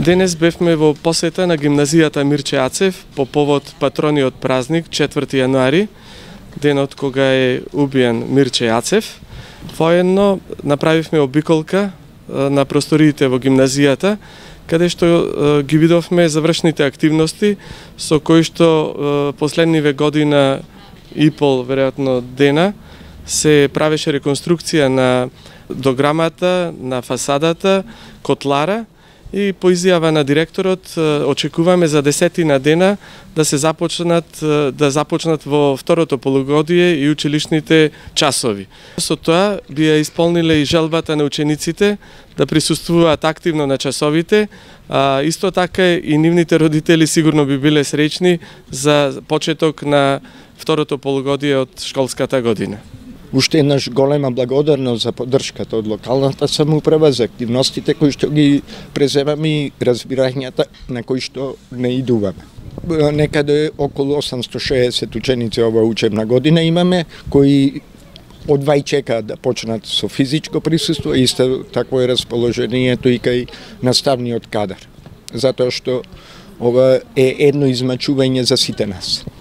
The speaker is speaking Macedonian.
Денес бевме во посета на гимназијата Мирче Ацев по повод патрониот празник 4 јануари, денот кога е убиен Мирче Ацев. Воедно направивме обиколка на просториите во гимназијата, каде што ги видовме завршните активности со кои што последниве година и пол, веројатно дена, се правеше реконструкција на дограмата, на фасадата, котлара, и по изјава на директорот очекуваме за 10 дена да започнат во второто полугодие и училишните часови. Со тоа би ја исполниле и желбата на учениците да присуствуваат активно на часовите, а исто така и нивните родители сигурно би биле среќни за почеток на второто полугодие од школската година. Уште еднаш голема благодарност за поддршката од локалната самоуправа за активностите кои што ги преземаме и разбирањата на кои што не идуваме. Некаде околу 860 ученици ова учебна година имаме, кои одвај чекаат да почнат со физичко присуство, и исто такво е расположението и кај наставниот кадар. Затоа што ова е едно измачување за сите нас.